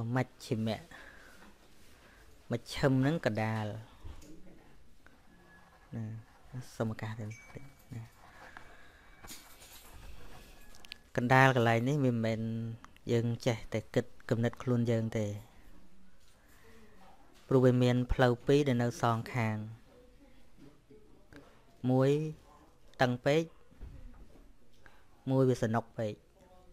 mạch chỉ mẹ mạch châm nắng cả đà nè xong một cái nè cả đà cái này mình dừng chạy tại kịch cầm nứt luôn dừng thì rồi miền phơi pí để nấu sòn khang muối tăng pế muối bị sần nọc vậy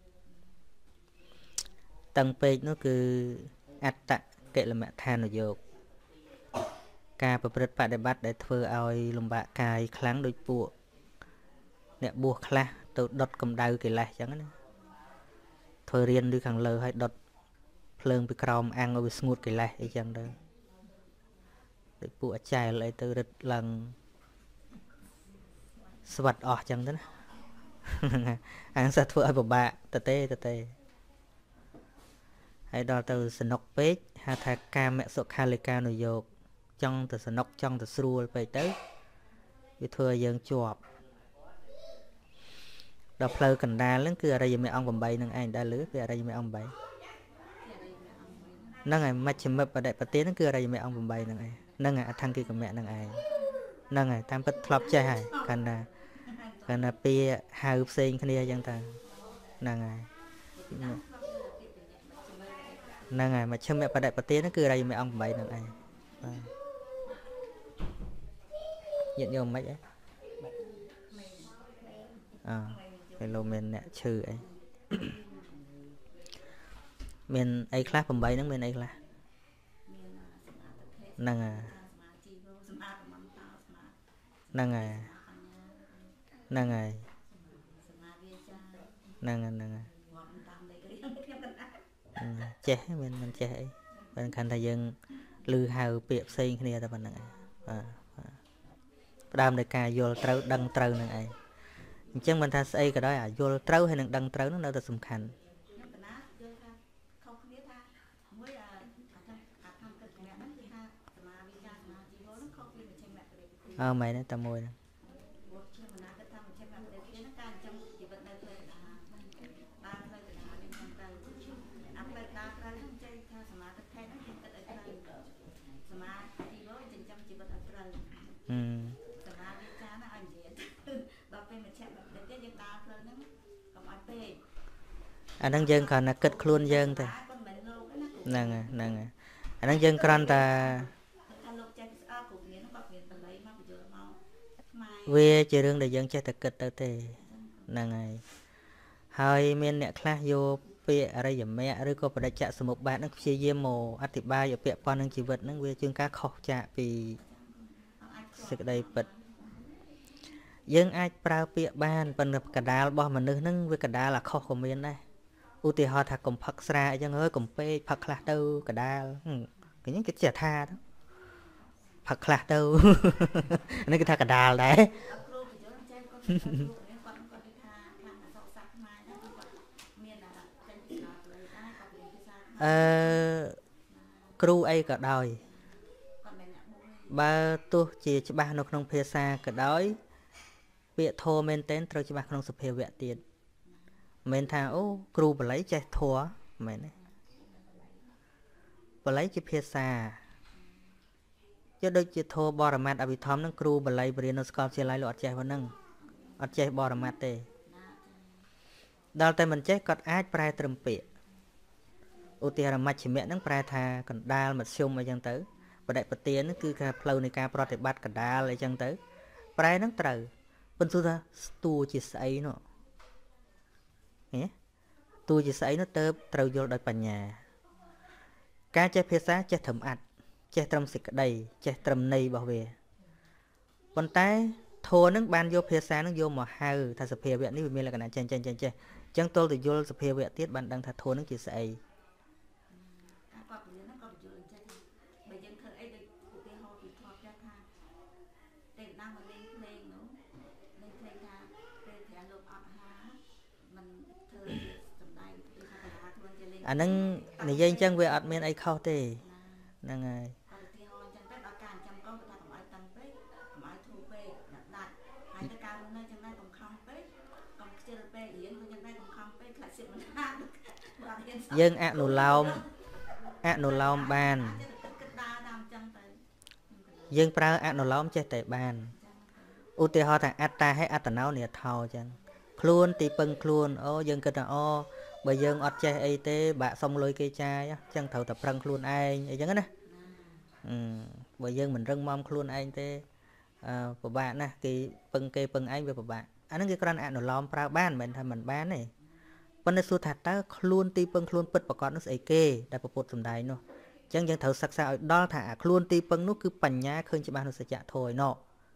tăng pế nó cứ ắt tạ kệ là mẹ than rồi dột ca bật bật để bắt để thưa ao lồng bạc cài kháng đôi bộ nè buộc la từ đốt cầm đau kì lại chẳng thôi riêng đi khẳng lờ hay đốt phơi bị còng ăn ở bị smooth kì lại ấy chẳng đâu để bộ chài lại từ đợt lần svật ọt chẳng thế ăn sát thưa ở bạ tê hay đo từ sân nọc pết hay thà ca mẹ sọ khalika nội dột trong từ sân nọc trong từ srul về tới bị thừa dân chuột đọc lời cần đa lớn cứ ở đây mẹ ông bầm bay nâng anh đã lứa về ở đây mẹ ông bay nâng ngày mắt chấm mập và đại bát nó cứ ở đây mẹ ông bầm bay nâng ai nâng ngày thằng kia của mẹ nâng ai nâng ngày tam bất flop chơi hay cần là pia hai úp sinh kia dân ta nâng ngày mà chấm mẹ và đại bát nó cứ ở đây mẹ ông bầm bay nâng ai nhận vô mấy ấy cái lô mình nè trừ ấy mình ấy class phẩm bảy nó mình ấy là nâng che mình che ấy bên cạnh thầy dân lư hào tiệp xây kia ta bên này đam để cài vô trâu đăng trâu này ấy chẳng mình ta xây cái đó vô trâu hay đăng trâu nó đâu ta sum khăn mày nó tao môi nè anh đang dân còn là kịch luôn dân thôi nè anh đang dân con ta về chơi đường để dân chơi thật kịch tới thì nè ngày hơi men nè class vô pẹ ở đây giùm mẹ rồi có phải chạy số một bạn nó chia dêm mồ ăn thịt ba giờ pẹ con đang chỉ vật nó về chương cá khóc chạ vì sự đây vật dân ai prao pẹ ban phần cả đá bỏ mà nước nâng với cả đá là khóc của miền đây ưu tiên họ thà cùng phật ra dân ơi cùng pê phật là đâu cả đá cái những cái chả tha đó phật là đâu nó cái thà cả đá đấy kêu ai cả đòi ba tu chỉ ba nó không phê xa cả đói việc thô men tên rồi chỉ ba không sụp heo vẹn tiền men thà ô kêu bà lấy chạy thua mày này bà lấy chỉ phê xa chứ đôi chỉ thô bò rà mát ở bị thóm nó kêu bà lấy bà riêng nó scop chỉ lấy lọt chạy vào nâng ọt chạy bò rà mát tê đào tay mình chết còn ách prai trầm pịa ưu tiên là mặt chỉ mẹ nó prai thà còn đa mà xung ở chân tới và đại bát tiên nó cứ cả flow này cả prot để bắt cả đa lại chân tới prai nó trời bên xưa ta tu chỉ sấy nó nhé tu chỉ sấy nó tớ trâu vô đôi bàn nhà cá che phía xa che thầm ạt che trầm xịt đầy che trầm nây bảo vệ con tay thua nước ban vô phía xa nó vô mà hai thà sập phía viện ní vì là cái này chen chẳng tôi thì vô sập phía viện tiết bạn đang thà thua nước chỉ sấy anh nâng này dân chân về admin ai khâu thế nè ngày dân ạ nụ lao អនុឡោមបានយើងប្រើអនុឡោមចេះតែបានឧទាហរណ៍ថាអត្តាហេអត្តណោនិថោចឹងខ្លួនទីពឹងខ្លួនអូយើងគិតថាអូបើយើងអត់ចេះអីទេបាក់សុំលុយគេចាយចឹងត្រូវតែប្រឹងខ្លួនឯងអីចឹងណាបើយើងមិនរឹងមាំខ្លួនឯងទេពិបាកណាស់គេពឹងឯងវាពិបាកអាហ្នឹងគេគ្រាន់អនុឡោមប្រើបានមិនមែនថាមិនបានទេប៉ុន្តែសួរថាតើខ្លួនទីពឹងខ្លួនពិតប្រកបនោះស្អីគេដែលពុទ្ធសំដែងនោះអញ្ចឹងយើងត្រូវសិក្សាឲ្យដល់ថាអាខ្លួនទីពឹងនោះគឺបញ្ញាឃើញច្បាស់នៅសច្ចធម៌ឯណោះ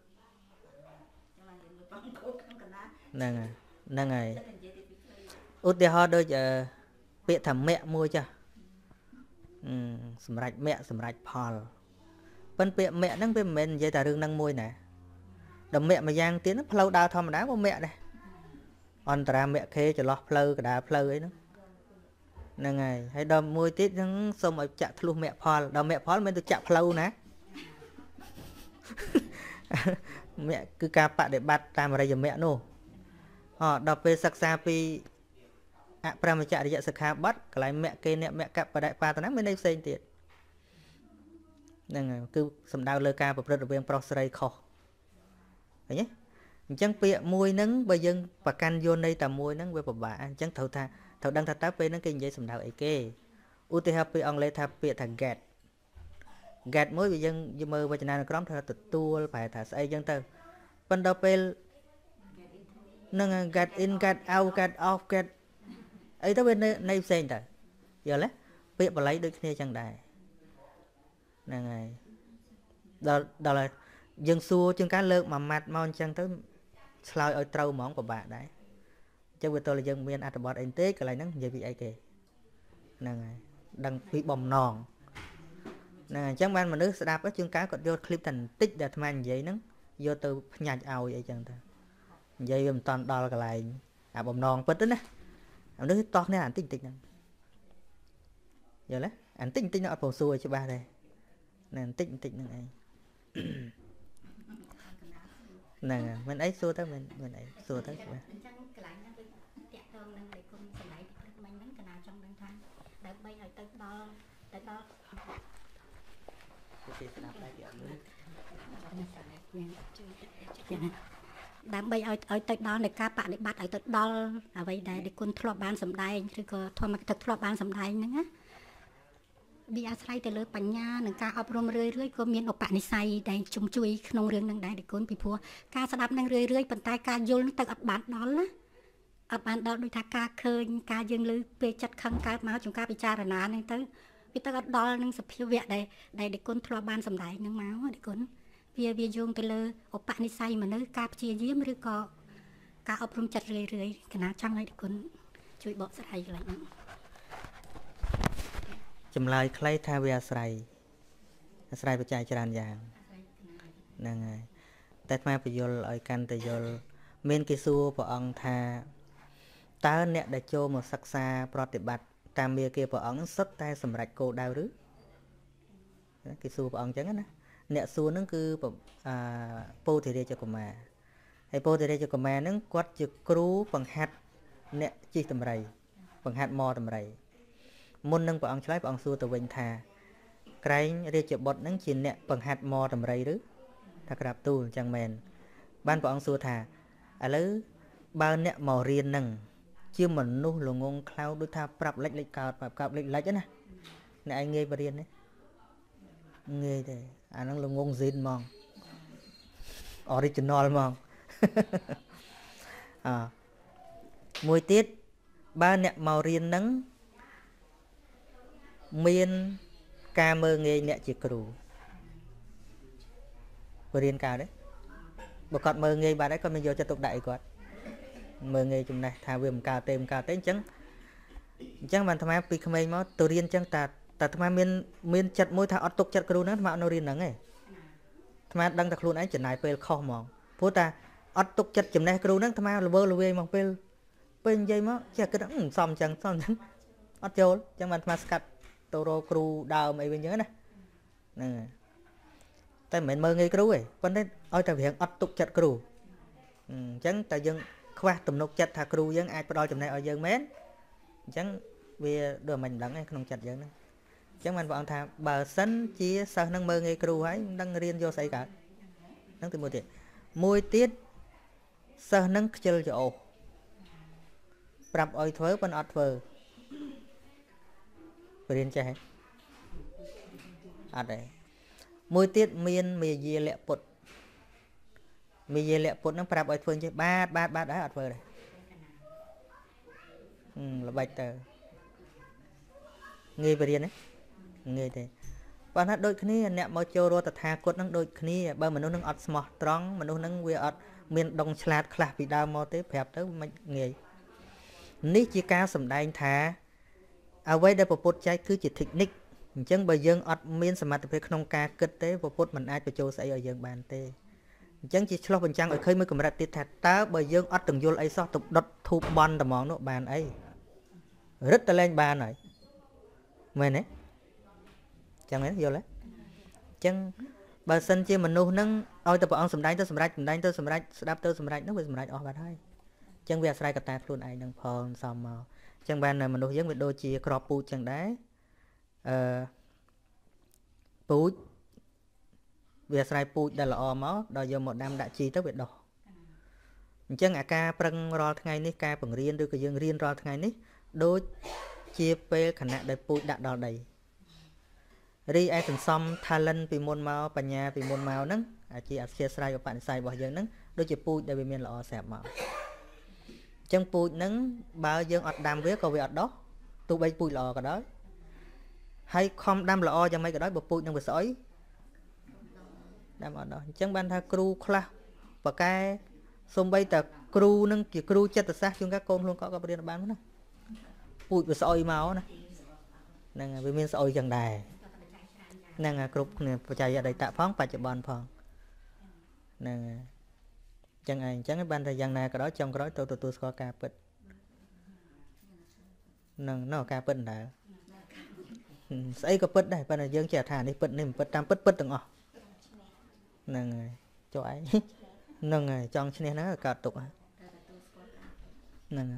ហ្នឹងហើយឧទាហរណ៍ដូចពាក្យថាមគ្គមួយចាស់សម្រាប់មគ្គសម្រាប់ផលប៉ុន្តែពាក្យមគ្គហ្នឹងវាមិនមែននិយាយតែរឿងហ្នឹងមួយណាដល់មគ្គមួយយ៉ាងទៀតផ្លូវដើរធម្មតាក៏មគ្គដែរអន្តរាមគ្គខេចន្លោះផ្លូវកដាលផ្លូវអីហ្នឹងហើយដល់មួយទៀតហ្នឹងសូមឲ្យចាក់ធ្លុះមគ្គផលដល់មគ្គផលមិនទៅចាក់ផ្លូវណាមគ្គគឺការបដិបត្តិតាមអរិយមគ្គនោះដល់ពេលសិក្សាពីអប្រមចរិយសិក្ខាបទកន្លែងមគ្គគេអ្នកមគ្គបដិបាតនៈមានន័យផ្សេងទៀតហ្នឹងហើយគឺសំដៅលើការប្រព្រឹត្តរវាងប្រុសស្រីខុសឃើញទេអញ្ចឹងពាក្យមួយហ្នឹងបើយើងប្រកាន់យកន័យតែមួយហ្នឹងវាពិបាកអញ្ចឹងត្រូវដឹងថាតើពេលហ្នឹងគេនិយាយសំដៅអីគេឧទាហរណ៍ពាក្យអង់គ្លេសថាពាក្យថា get មួយវាយើងមើលវចនានុក្រមថាទទួលប្រហែលថាស្អីអញ្ចឹងទៅប៉ុន្តែពេលនឹង get in get out get off get អីទៅវាន័យផ្សេងទៅយល់ទេពាក្យបាលីដូចគ្នាអញ្ចឹងដែរហ្នឹងហើយដល់យើងសួរជាងការលើកមួយម៉ាត់មកអញ្ចឹងទៅឆ្លើយឲ្យត្រូវហ្មងពិបាកដែរអញ្ចឹងវាតើយើងមានអត្ថបទអីទេកន្លែងហ្នឹងនិយាយពីអីគេហ្នឹងហើយដឹងពីបំណងហ្នឹងអញ្ចឹងបានមនុស្សស្ដាប់ជាងការគាត់យកឃ្លីបតែបន្តិចដែលអាត្មានិយាយហ្នឹងយកទៅផ្ញាច់ឲ្យអីចឹងទៅនិយាយវាមិនតាន់ដល់កន្លែងអាបំណងពិតទេណាមនុស្សតោះគ្នាអាបន្តិចហ្នឹងយល់ទេអាបន្តិចហ្នឹងអត់ព្រមសួរឲ្យច្បាស់ទេណាបន្តិចហ្នឹងឯងហ្នឹងមិនអីសួរទៅមិនអីសួរទៅច្បាស់អញ្ចឹងកន្លែងហ្នឹងវាតាក់ទងនឹងដែលគុណសម្ដែងពីព្រឹកមិញហ្នឹងកណាចង់ដឹងថាដើម្បីឲ្យទៅដល់គេស្ដាប់ដែរគេអត់មើលដើម្បីឲ្យទៅដល់នៃការបដិបត្តិឲ្យទៅដល់អ្វីដែលគុណធ្លាប់បានសម្ដែងឬក៏ធម្មទឹកធ្លាប់បានសម្ដែងហ្នឹងណាវាអាស្រ័យទៅលើបញ្ញានិងការអប់រំរឿយក៏មានឧបនិស្ស័យដែលជំជួយក្នុងរឿងហ្នឹងដែរគុណពីព្រោះការស្ដាប់នឹងរឿយប៉ុន្តែការយល់នឹងទៅអត់បានដល់ណាអត់បានដល់ដូចថាការឃើញការយើងលើពេលចិត្តខឹងកើតមកចំការពិចារណាហ្នឹងទៅវាទៅអត់ដល់នឹងសភាវៈដែលគុណធ្លាប់បានសម្ដែងហ្នឹងមកគុណវាយោងទៅលើឧបនិស្ស័យមនុស្សការព្យាយាមឬក៏ការអប់រំចិត្តរឿយកណាចង់ឲ្យគុណជួយបកស្រាយកន្លែងហ្នឹងចម្លើយខ្លីថាវាអាស្រ័យបច្ច័យច្រើនយ៉ាងហ្នឹងហើយតែអាត្មាបញ្យល់ឲ្យកាន់តែយល់មានគេសួរព្រះអង្គថាតើអ្នកដែលចូលមកសិក្សាប្រតិបត្តិតាមមាគ៌ាព្រះអង្គសុទ្ធតែសម្រេចគោលដៅឬគេសួរព្រះអង្គអញ្ចឹងណាអ្នកសួរហ្នឹងគឺពោធិរាជកុមារហើយពោធិរាជកុមារហ្នឹងគាត់ជាគ្រូបង្ហាត់អ្នកជិះតម្រៃបង្ហាត់ម៉តម្រៃមុននឹងព្រះអង្គឆ្លើយព្រះអង្គសួរទៅវិញថាក្រែងរាជបុត្រហ្នឹងជាអ្នកបង្ហាត់ម៉តម្រៃឬថាក្រាបទូលអញ្ចឹងមែនបានព្រះអង្គសួរថាឥឡូវបើអ្នកមករៀនហ្នឹងជាមនុស្សល្ងងខ្លៅដូចថាប្រាប់លិចកើតប្រាប់កើតលិចណាអ្នកឯងងាយបរៀនទេងាយទេអាហ្នឹងល្ងងស៊ីនហ្មង original ហ្មងមួយទៀតបើអ្នកមករៀនហ្នឹងមានការមើងងាយអ្នកជាគ្រូបរៀនកើតទេបើគាត់មើងងាយបាត់ហើយគាត់មិនយកចិត្តទុកដាក់អីគាត់មើងងាយចំណេះថាវាមិនកើតទេអញ្ចឹងបានអាត្មាពីក្មេងមកទៅរៀនអញ្ចឹងតែអាត្មាមានចិត្តមួយថាអត់ទុកចិត្តគ្រូហ្នឹងអាត្មាអត់នៅរៀនហ្នឹងទេអាត្មាដឹងតែខ្លួនឯងចំណាយពេលខុសហ្មងព្រោះតែអត់ទុកចិត្តចំណេះគ្រូហ្នឹងអាត្មាល្វើល្វាយមកពេលនិយាយមកចេះគិតសំអញ្ចឹងអត់ចូលអញ្ចឹងបានអាត្មាស្កាត់ទៅរកគ្រូដើមអីវិញអញ្ចឹងណាហ្នឹងហើយតែមិនមែនមើងងាយគ្រូទេប៉ុន្តែឲ្យតែរៀងអត់ទុកចិត្តគ្រូអញ្ចឹងតែយើងខ្វះទំនុកចិត្តថាគ្រូយើងអាចផ្ដល់ចំណេះឲ្យយើងមែនអញ្ចឹងវាដូចមិនដឹងទេក្នុងចិត្តយើងហ្នឹង chẳng bạn bọn thà bà sân chia sao năng mơ nghe kêu ấy đang riêng vô say cả năng từ mùi tiết sao năng chơi cho ổ bạp oi thớ bên ọt vờ riêng chạy à đây mùi tiết miên mì dê lẹ bột mì dê lẹ bột nó bạp oi thớ chứ ba đã ọt vờ đây là bạch tờ nghe về riêng đấy nghe thế bạn hát đôi khi nè mau cho rồi tạt hà cốt năng đôi khi ba mình nó ọt smart strong mình nó we ọt miền đông slat khla bị đau mau tới phèp tới mình nghề ní chỉ ca sầm đai thả à vậy đây bộ phốt trái cứ chỉ technique chân bây giờ ọt miền sầm mặt về không ca kết tế bộ phốt mình ai phải cho xây ở dân bàn tê chân chỉ cho bên trang ở khơi mới cầm ra tiết thạch ta bây giờ ọt từng vô ấy sao tục đốt thu bon tầm món nó bàn ấy rất là lên bàn này mày đấy chẳng ấy vô lấy chân bà sinh chia mình nuôi nâng ôi tập ông sầm đai tôi sầm rách đáp tôi sầm rách nó bị sầm rách bạn thôi chân về sai cả ta luôn ai nâng phong xong màu chân ban này mình nuôi giống với đôi chia crop pu chân đá pu về sai pu đã là o máu đòi giờ một năm đã chi tới việc đỏ chân à ca prăng ro ngày ní ca bằng riêng đôi cái dương riêng ro ngày ní đôi chia pe khả năng để pu đã đỏ đầy ri ai thành xong talent vì môn màu bả nhà vì môn màu nắng chỉ chia sẻ của bạn sai bao giờ nắng đôi chỉ pu để bị miền lọ xẹp màu chân pu nắng bao giờ ọt đam với câu về ọt đó tụ bay pu lọ cái đó hay không đam lọ cho mấy cái đó bộ pu đang bị sỏi đam ọt đó chân ban tha kru kla và cái xung bay ta kru nâng chỉ kru chất ta sát chúng các con luôn có cái bên bán nữa pu bị sỏi máu này nè bị miền sỏi chẳng đài năng group này phải chạy ở đây tạ phóng phải chụp bàn phòng nè chẳng ai chẳng cái ban thời gian này cái đó trong cái đó tôi có ca bịch nó ca bịch đã xây có bịch đây ban là dương trẻ thả đi bịch nên bịch tam bịch từng ọ nè cho ấy nè trong trên này nó cả tục nè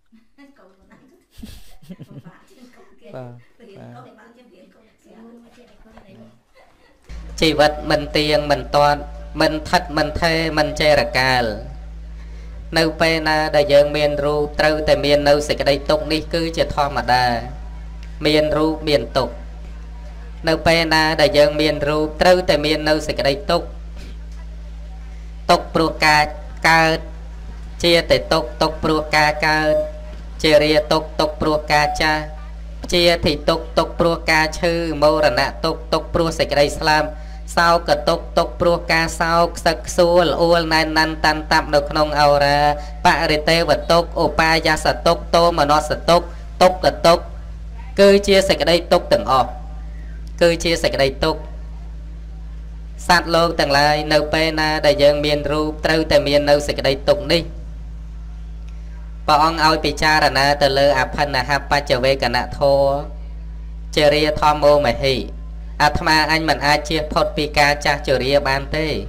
chỉ vật mình tiền mình toàn mình thật mình thê mình che ra cả nâu pe na đại dương miền ru trâu tại miền nâu sẽ cái đây tục đi cứ chỉ thò mà đà miền ru miền tục nâu pe na đại dương miền ru trâu tại miền nâu sẽ cái đây tục tục pro ca chia tại tục pro ca chia ria tục pro ca cha chia thì tục pro ca chư mô rana tục pro sẽ cái đây slam sao cả tục pro ca sao sắc xua uol nan nan tan tạm được nông ao ra pa rete vật tục opa ya sa tục tô mà nó sa tục cả tục cứ chia sẽ cái đây tục từng ọ cứ chia sẽ cái đây tục sát lô từng lại nâu pe na đại dương miền ru trâu tại miền nâu sẽ cái đây tục đi bà ông ao bị cha na từ lơ áp phân là hấp ba trở về cả nạ thô chơi ria thom ô mày hỉ Atma anh mình ai chia phốt pika cha trở ria ban tê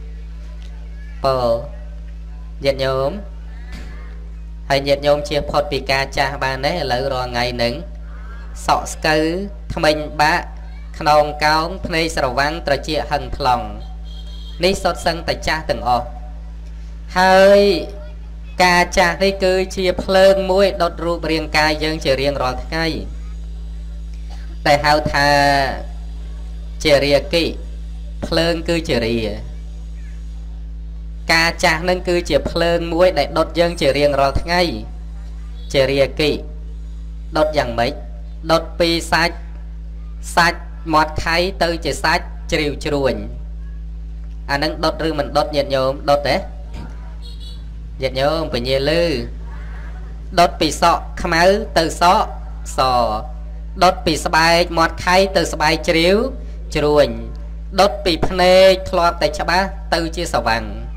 bờ nhiệt nhóm hay nhiệt nhóm chia phốt pika cha ban đấy lỡ rồi ngày nứng sọ skư tham mình bá khăn cao phê sầu vang trở chia hằng lòng ní sốt sân tại cha từng ọ hơi ca cha đây cứ chia phơn mũi đốt rụp riêng ca dân chỉ riêng rồi ngay tại hao thà chỉ riêng kỹ phơn cứ chỉ riêng ca cha nâng cứ chia phơn mũi để đốt dân chỉ riêng rồi ngay chỉ riêng kỹ đốt dạng mấy đốt pi sách sách mọt khay từ chỉ sách chiều chuồn à nâng đốt rư mình đốt nhiệt nhôm đốt đấy dịch nhôm phải nhiều lư đốt bị sọ khmáu từ sọ sò đốt bị sbài mọt khay từ sbài chiếu chuồn đốt bị phê thọt tại cha bá từ chia sầu vàng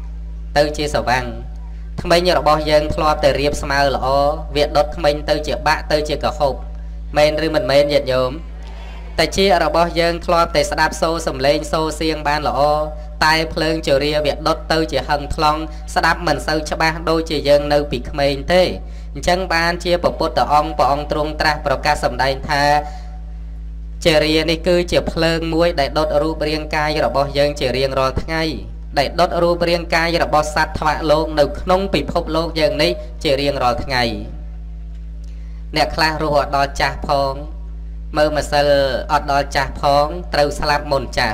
tham mấy nhiều bao dân thọt từ riệp smile là việc đốt mình từ chia bạ từ chia cả hộp men rư mình men dịch nhôm tại chia là bao dân thọt tại đạp xô sầm lên xô xiên ban là tai phơn chiều ria việc đốt tư chỉ hằng thong đáp mình sâu cho ba đôi chỉ dân nơi bị khmên thế chân ban chia bộ bột ông trung tra pro ca sầm đai tha ជារានេះគឺជាភ្លើងមួយដែលដុតរូបរាងកាយរបស់យើងជារៀងរាល់ថ្ងៃដែលដុតរូបរាងកាយរបស់សត្វថ្វាក់លោកនៅក្នុងពិភពលោកយើងនេះជារៀងរាល់ថ្ងៃអ្នកខ្លះរស់អត់ដល់ចាស់ផងមើលម្សិលអត់ដល់ចាស់ផងត្រូវស្លាប់មុនចាស់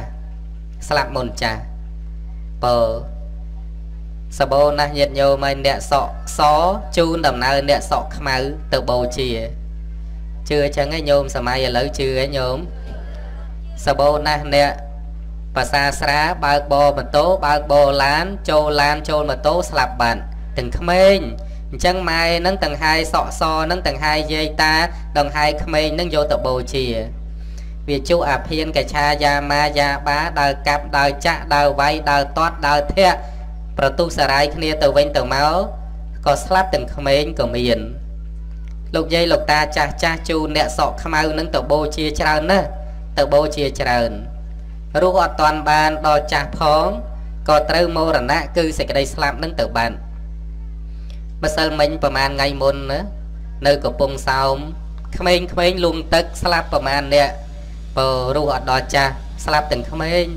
បើសបោណាស់ញាតិញោមឲ្យអ្នកសក់សជូនដំណើរអ្នកសក់ខ្មៅទៅបូជាជឿអញ្ចឹងឯងញោមសម័យឥឡូវជឿឯងញោមសបោណាស់អ្នកភាសាស្រាបើកបម៉ូតូបើកបឡានចូលម៉ូតូស្លាប់បាត់ទាំងក្មេងអញ្ចឹងម៉ែនឹងទាំងហាយសក់សនឹងទាំងហាយយាយតាដង្ហាយក្មេងនឹងយកទៅបូជាវាជុអាភៀនកឆាយាមាយាបាដើរកាប់ដើរចាក់ដើរវាយដើរទាត់ដើរធាក់ប្រទុសរាយគ្នាទៅវិញទៅមកក៏ស្លាប់ទាំងក្មេងក៏មានលោកយាយលោកតាចាស់ជូនអ្នកសក់ខ្មៅនឹងទៅបូជាច្រើនណាស់ទៅបូជាច្រើនរស់អត់តាន់បានដល់ចាស់ផងក៏ត្រូវមរណៈគឺសេចក្តីស្លាប់នឹងទៅបានម្សិលមិញប្រហែលថ្ងៃមុនណានៅកំពង់សោមក្មេងលងទឹកស្លាប់ប្រហែលអ្នកបើរស់អត់ដល់ចាស់ស្លាប់ទាំងក្មេង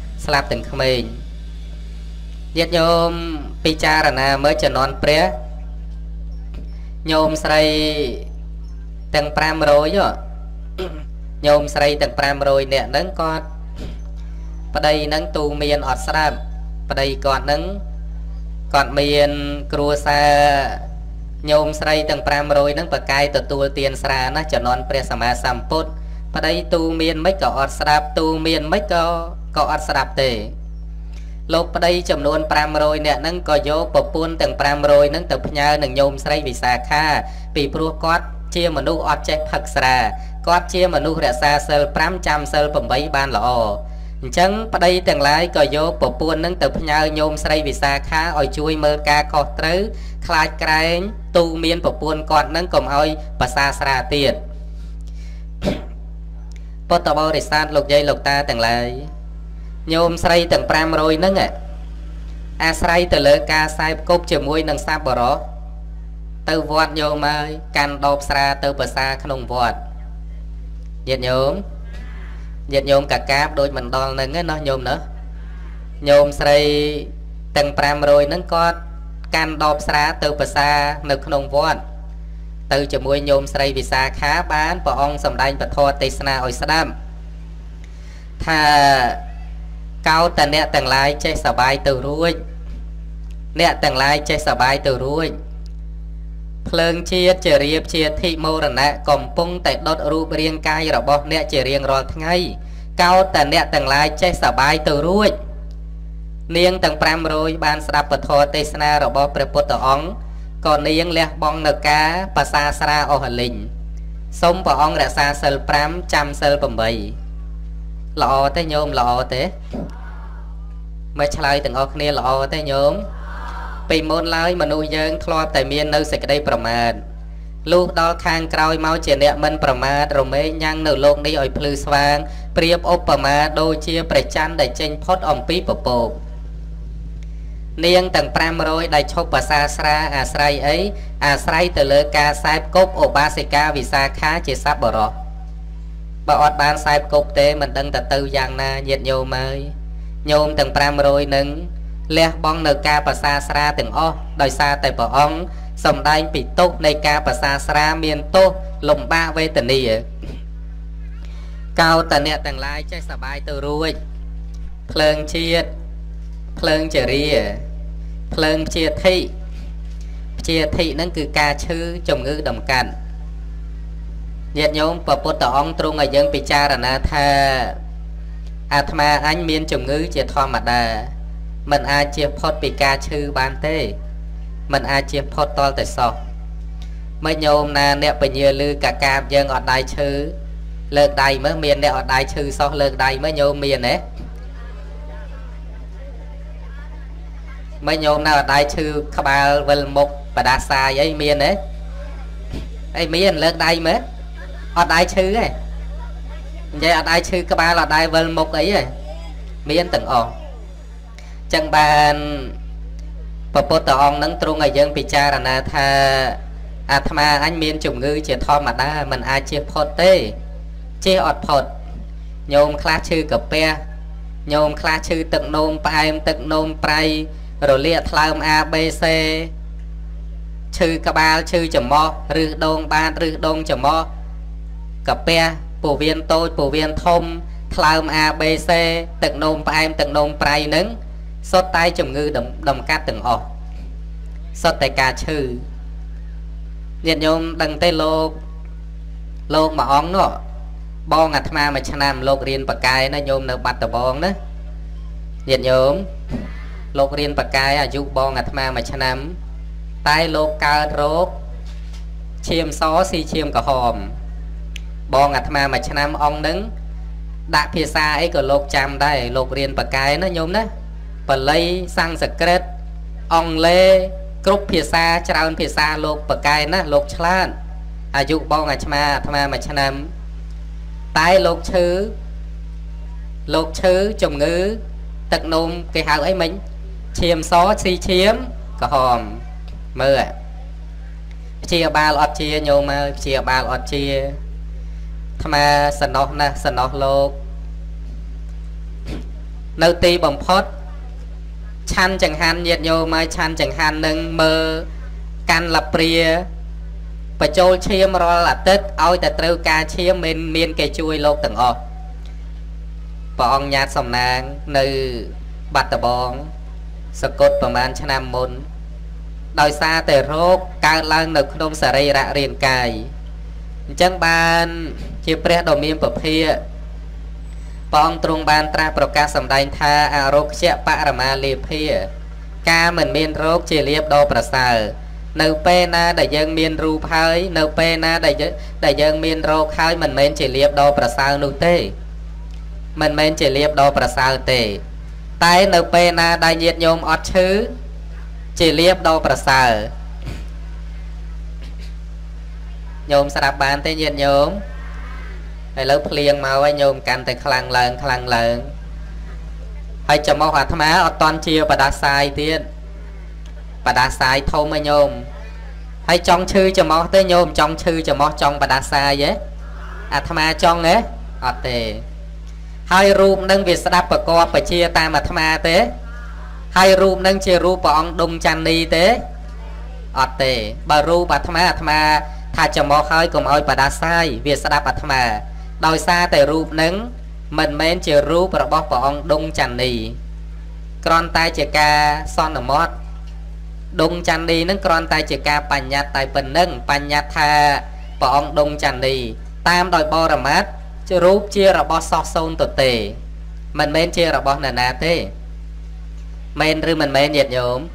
ញាតិញោមពិចារណាមើលជំនាន់ព្រះញោមស្រីទាំង500ញោមស្រីទាំង500នាក់ហ្នឹងគាត់ប្តីហ្នឹងទូមានអត់ស្ដាប់ប្តីគាត់ហ្នឹងគាត់មានគ្រួសារញោមស្រីទាំង500ហ្នឹងប្រកាយទទួលទានស្រាណាជំនាន់ព្រះសម្មាសម្ពុទ្ធប្តីទូមានមិនក៏អត់ស្ដាប់ទូមានមិនក៏អត់ស្ដាប់ទេលោកប្តីចំនួន500នាក់ហ្នឹងក៏យកប្រពន្ធទាំង500ហ្នឹងទៅផ្ញើនឹងញោមស្រីវិសាខាពីព្រោះគាត់ជាមនុស្សអត់ចេះផឹកស្រាគាត់ជាមនុស្សរក្សាសិល5ចាំសិល8បានល្អអញ្ចឹងប្តីទាំងឡាយក៏យកប្រពន្ធហ្នឹងទៅផ្ញើញោមស្រីវិសាខាឲ្យជួយមើលការខុសត្រូវខ្លាចក្រែងទូមានប្រពន្ធគាត់ហ្នឹងកុំឲ្យប្រសាស្រាទៀតពុទ្ធបរិស័ទលោកយាយលោកតាទាំងឡាយញោមស្រីទាំង500ហ្នឹងអាស្រ័យទៅលើការខ្សែគប់ជាមួយនឹងសัพបរោះទៅវត្តញោមហើយកាន់ដបស្រាទៅប្រសាក្នុងវត្តញាតិញោមកាកាបដូចមិនដល់ហ្នឹងណាញោមណាញោមស្រីទាំង500ហ្នឹងគាត់កាន់ដបស្រាទៅប្រសានៅក្នុងវត្តទៅជាមួយញោមស្រីវិសាខាបានព្រះអង្គសម្ដែងពធទេសនាឲ្យស្ដាប់ថាកោតអ្នកទាំងឡាយចេះសបាយទៅរួចអ្នកទាំងឡាយចេះសបាយទៅរួចភ្លើងជាតិជារៀបជាធិមរណៈកំពុងតែដុតរូបរាងកាយរបស់អ្នកជារៀងរាល់ថ្ងៃកោតអ្នកទាំងឡាយចេះសបាយទៅរួចនាងទាំង500បានស្ដាប់ពធទេសនារបស់ព្រះពុទ្ធអង្គក៏នាងលះបង់នៅការប្រសាស្រាអស់ហលិញសូមព្រះអង្គរក្សាសិល5ចាំសិល8ល្អទេញោមល្អទេមកឆ្លើយទាំងអស់គ្នាល្អទេញោមពីមុនឡើយមនុស្សយើងធ្លាប់តែមាននៅសេចក្តីប្រមាទលុះដល់ខាងក្រោយមកជាអ្នកមិនប្រមាទរមែងញ៉ាំងនៅโลกនេះឲ្យភ្លឺស្វាងប្រៀបឧបមាដូចជាព្រះច័ន្ទដែលចេញផុតអំពីពពកនាងទាំង500ដែលឈប់ភាសាស្រាអាស្រ័យអីអាស្រ័យទៅលើការសែបគប់ឧបាសិកាវិសាខាជាសัพបរោះបើអត់បានសែបគប់ទេមិនដឹងទៅយ៉ាងណាញាតិញោមអើយញោមទាំង500នឹងលះបង់នៅការភាសាស្រាទាំងអស់ដោយសារតែព្រះអង្គសម្ដែងពីទុក្ខនៃការភាសាស្រាមានទោសលំបាកវេទនាកោតអ្នកទាំងឡាយចេះសបាយទៅរួចភ្លើងជាតិភ្លើងចរិយាភ្លើងព្យាធិហ្នឹងគឺការឈឺជំងឺដំកាត់ញាតិញោមព្រះពុទ្ធអង្គទ្រង់ឲ្យយើងពិចារណាថាអាត្មាអញមានជំងឺជាធម្មតាមិនអាចជៀសផុតពីការឈឺបានទេមិនអាចជៀសផុតតលតែសោះមិនញោមណាអ្នកពញាលឺកាកាបយើងអត់ដៃឈឺលើកដៃមើលមានអ្នកអត់ដៃឈឺសោះលើកដៃមើលញោមមានទេមិនញោមណាអត់ដៃឈឺក្បាលវិលមុខបដាសាយអីមានទេអីមានលើកដៃមើលអត់ដៃឈឺទេនិយាយអត់ដៃឈឺក្បាលអត់ដៃវិលមុខអីទេមានទាំងអស់ចឹងបានព្រះពុទ្ធអង្គនឹងទ្រង់ឲ្យយើងពិចារណាថាអាត្មាអញមានជំងឺជាធម្មតាមិនអាចជៀសផុតទេជៀសអត់ផុតញោមខ្លះឈឺកាពះញោមខ្លះឈឺទឹកនោមផ្អែមទឹកនោមប្រៃរលាកថ្លើម ABC ឈឺក្បាលឈឺច្រមុះឬដងបាតឬដងច្រមុះកាពះពោះវៀនតូចពោះវៀនធំថ្លើម ABC ទឹកនោមផ្អែមទឹកនោមប្រៃនឹងសុទ្ធតែជំងឺដំកាត់ទាំងអស់សុទ្ធតែការឈឺញាតិញោមដឹងទេលោកមួយអង្គនោះបងអាត្មាមួយឆ្នាំលោករៀនបកាយណាញោមនៅបាត់ដំបងណាញាតិញោមលោករៀនបកាយអាយុបងអាត្មាមួយឆ្នាំតែលោកកើតរោគឈាមសស៊ីឈាមក្រហមបងអាត្មាមួយឆ្នាំអង្គនឹងដាក់ភាសាអីក៏លោកចាំដែរលោករៀនបកាយណាញោមណាបាលីសំស្ក្រឹតអង់គ្លេសគ្រប់ភាសាច្រើនភាសាលោកបកាយណាលោកឆ្លាតអាយុបងអាត្មាមួយឆ្នាំតែលោកឈឺជំងឺទឹកនោមគេហៅអីមិញឈាមសស៊ីឈាមក្រហមមើលព្យាបាលអត់ជាញោមមកព្យាបាលអត់ជាអាត្មាសំណោះណាស់សំណោះលោកនៅទីបំផុតឆាន់ចង្ហាន់ញាតិញោមមកឆាន់ចង្ហាន់នឹងមើលកាន់លាព្រាបញ្ចូលឈាមរាល់អាទិត្យឲ្យតែត្រូវការឈាមមានគេជួយលោកទាំងអស់ព្រះអង្គញាតសំណាងនៅបាត់ដំបងសកុតប្រហែលឆ្នាំមុនដោយសារតែរោគកើតឡើងនៅក្នុងសរីរៈរាងកាយអញ្ចឹងបានជាព្រះដ៏មានពភាព្រះអង្គទ្រង់បានត្រាស់ប្រកាសសម្ដែងថាអរោគ្យបរមាលាភាការមិនមានរោគជាលាភដ៏ប្រសើរនៅពេលណាដែលយើងមានរូបហើយនៅពេលណាដែលយើងមានរោគហើយមិនមែនជាលាភដ៏ប្រសើរនោះទេមិនមែនជាលាភដ៏ប្រសើរទេតែនៅពេលណាដែលញាតិញោមអត់ឈឺជាលាភដ៏ប្រសើរញោមស្ដាប់បានទេញាតិញោមឥឡូវភ្លៀងមកហើយញោមកាន់តែខ្លាំងឡើងហើយចំោះអាត្មាអត់តន់ជាបដាសាយទៀតបដាសាយធំឯញោមហើយចង់ឈឺចំោះទេញោមចង់ឈឺចំោះចង់បដាសាយហ៎អាត្មាចង់ហ៎អត់ទេហើយរូបនឹងវាស្ដាប់ប្រកបបជាតាមអាត្មាទេហើយរូបនឹងជារូបព្រះអង្គដុំច័ន្ទនីទេអត់ទេបើរូបអាត្មាថាចំោះហើយកុំឲ្យបដាសាយវាស្ដាប់អាត្មាដោយសារតែរូបនឹងមិនមែនជារូបរបស់ព្រះអង្គដុំច័ន្ទនីគ្រាន់តែជាការសន្មតដុំច័ន្ទនីនឹងគ្រាន់តែជាការបញ្ញត្តិតែប៉ុណ្ណឹងបញ្ញត្តិថាព្រះអង្គដុំច័ន្ទនីតាមដោយបរមត្ថរូបជារបស់សោះសូនទទេមិនមែនជារបស់នរណាទេមែនឬមិនមែនញាតិញោម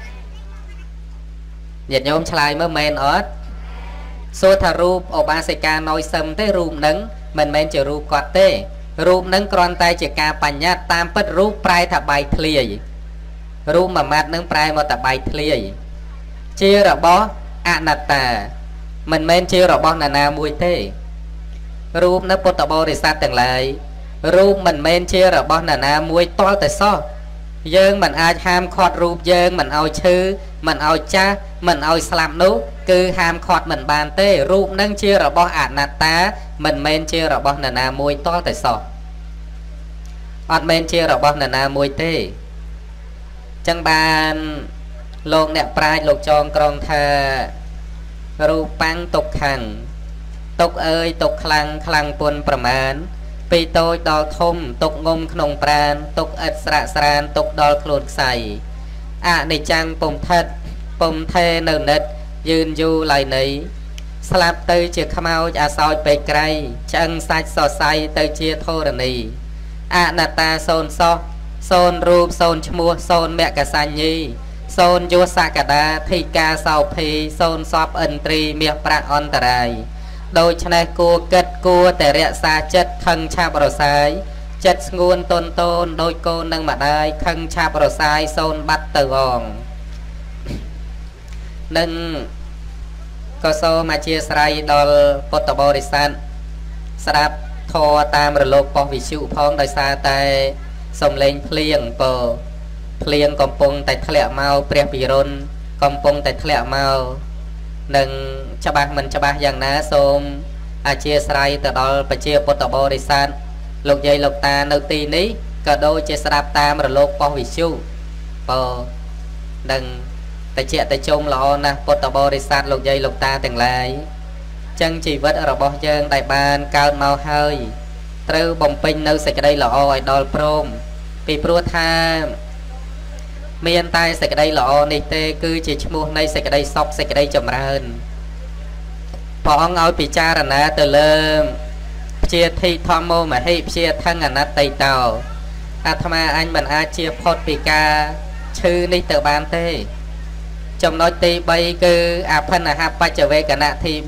ឆ្លើយមើលមែនអត់សួរថារូបឧបាសិកាណយសឹមទេរូបនឹងមិនមែនជារូបគាត់ទេរូបនឹងគ្រាន់តែជាការបញ្ញត្តិតាមពិតរូបប្រែថាបែកធ្លាយរូបមួយម៉ាត់នឹងប្រែមកតែបែកធ្លាយជារបស់អនត្តាមិនមែនជារបស់នរណាមួយទេរូបនៅពុទ្ធបរិស័ទទាំងឡាយរូបមិនមែនជារបស់នរណាមួយទាល់តែសោះយើងមិនអាចហាមឃាត់រូបយើងមិនឲ្យឈឺមិនឲ្យចាស់មិនឲ្យស្លាប់នោះគឺហាមឃាត់មិនបានទេរូបនឹងជារបស់អនត្តាមិនមែនជារបស់នរណាមួយទាល់តែសោះអត់មែនជារបស់នរណាមួយទេចឹងបានលោកអ្នកប្រាជ្ញលោកចងក្រងថារូបាំងទុក្ខំទុកអើយទុកខ្លាំងពុនប្រមាណពីតូចដល់ធំទុកងុំក្នុងប្រាណទុកឥតស្រាក់ស្រានទុកដល់ខ្លួនខ្សៃអនិច្ចំពុំថិតពុំថេនៅនិតយឺនយូរឡើយនៃស្លាប់ទៅជាខ្មោចអាសោចពេកក្រៃឆ្អឹងសាច់សរសៃទៅជាធរណីអនត្តាសូនសោះសូនរូបសូនឈ្មោះសូនមគ្គសញ្ញីសូនយោសកដាធិកាសោភីសូនសពឥន្ទ្រីមាសប្រាក់អន្តរាយដូច្នេះគួរគិតគួរតែរក្សាចិត្តខឹងឆាប់រសាយចិត្តស្ងួនតូនដូចកូននឹងម្ដាយខឹងឆាប់រសាយសូនបាត់ទៅអងនឹងក៏សូមអធិស្ឋានដល់ពុទ្ធបរិស័ទស្ដាប់ធម៌តាមរលកប៉ុស្តិ៍វិទ្យុផងដោយសារតែសំឡេងភ្លៀងភ្លៀងកំពុងតែធ្លាក់មកព្រះពិរុណកំពុងតែធ្លាក់មកនឹងច្បាស់មិនច្បាស់យ៉ាងណាសូមអធិស្ឋានទៅដល់ប្រជាពុទ្ធបរិស័ទលោកយាយលោកតានៅទីនេះក៏ដូចជាស្ដាប់តាមរលកប៉ុស្តិ៍វិទ្យុបើនឹងតិចតិចល្អណាស់ពុទ្ធបរិស័ទលោកយាយលោកតាទាំងឡាយចឹងជីវិតរបស់យើងដែលបានកើតមកហើយត្រូវបំពេញនៅសេចក្តីល្អឲ្យដល់ព្រមពីព្រោះថាមានតែសេចក្តីល្អនេះទេគឺជាឈ្មោះនៃសេចក្តីសុខសេចក្តីចម្រើនព្រះអង្គឲ្យពិចារណាទៅលើព្យាធិធម្មោមហិព្យាថងអនត្តតោអាត្មាអញមិនអាចជាផុតពីការឈឺនេះទៅបានទេចំណុចទី3គឺអភិនហបច្ចវេកណៈទី